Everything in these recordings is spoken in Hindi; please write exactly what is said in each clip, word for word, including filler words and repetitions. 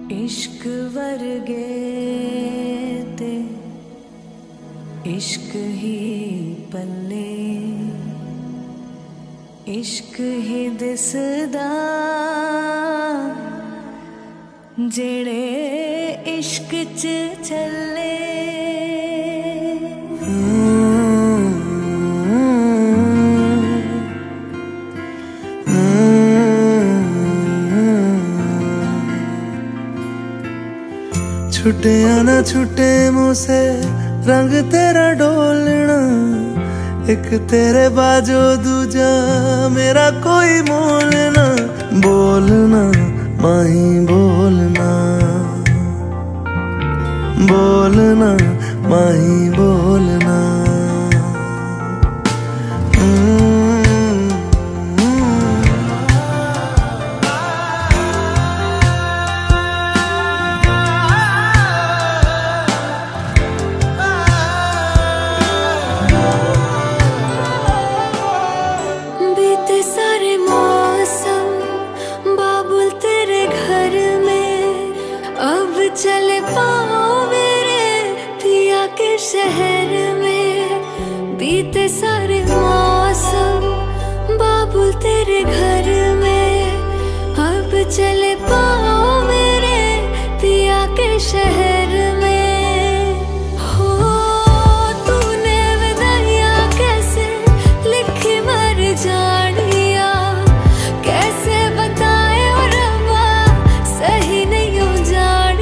इश्क वर्गे ते इश्क ही पल्ले इश्क ही दिसदा जेड़े इश्क च चले। छुटे ना छुटे मुझसे रंग तेरा डोलना, एक तेरे बाजो दूजा मेरा कोई मोल ना। बोलना माही बोलना, बोलना माही बोलना। चले पाओ मेरे पिया के शहर में, बीते सारे मौसम बाबुल तेरे घर में। अब चले पाओ मेरे पिया के शहर में। हो तूने विदाइयां कैसे लिखी मर जानिया, कैसे बताए और रब्बा सही नहीं हो जानी।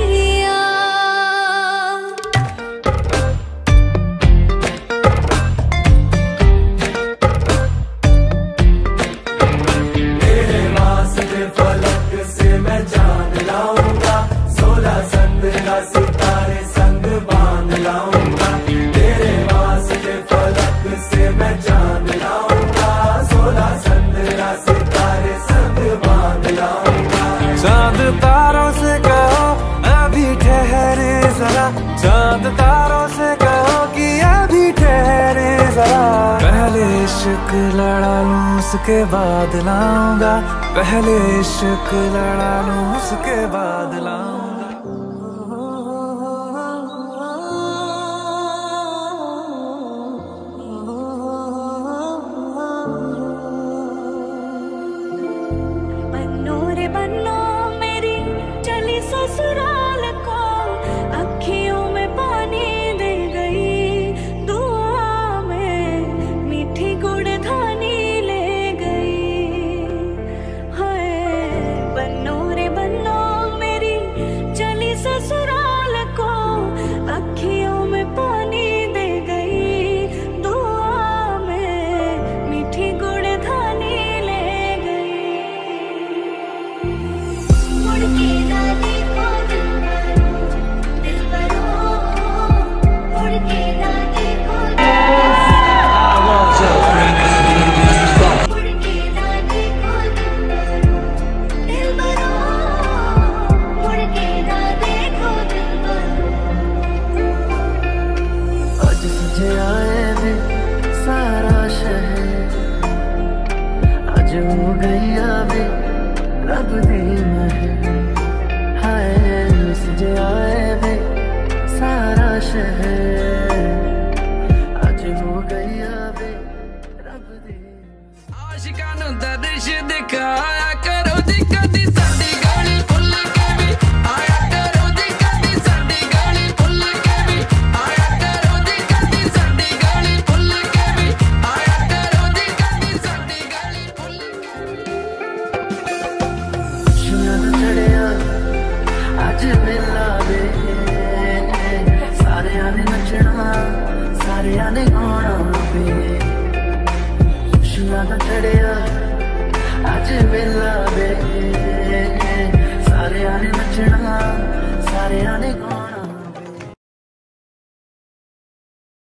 सितारे संग बांध लाऊंगा, तेरे वास्ते फलक से मैं चांद लाऊंगा। सोलह संद्रा सितारे संग बांध लाऊंगा। चांद तारों से कहो अभी ठहरे जरा, चांद तारों से कहो कि अभी ठहरे जरा। पहले इश्क लड़ा लूं उसके बाद लाऊंगा, पहले इश्क लड़ा लूं उसके बाद लाऊंगा। बन्नो मेरी चली ससुराल को, अखियों में पानी दे गई, दुआ में मीठी गुड़ धानी ले गई। हाय बन्नो रे बन्नो मेरी चली ससुराल को, अखियों में पानी दे गई, दुआ में मीठी गुड़ धानी ले गई। मुड़ के ना देखो दिलबरो, मुड़ के ना देखो मुड़ के ना देखो दिलबरो, मुड़ के ना देखो दिलबरो। आज तुझे आए वे सारा शहर, आज हो गई आवे रब दी महर। हाय तुझे आए वे सारा शहर, आज हो गई आवे रब दी। आशिकां नूं दर्श दिखाया करो जी कदी साडी गली भुल के भी, आया करो जी कदी साडी गली भुल के भी, आया करो जी कदी साडी गली भुल के भी, आया करो जी कदी साडी गली भुल के। चढ़िया अज मेला वे, सारे ने नचना सारे ने गाना वे। खुशियां दा चढ़िया अज मेला वे, सारे ने नचना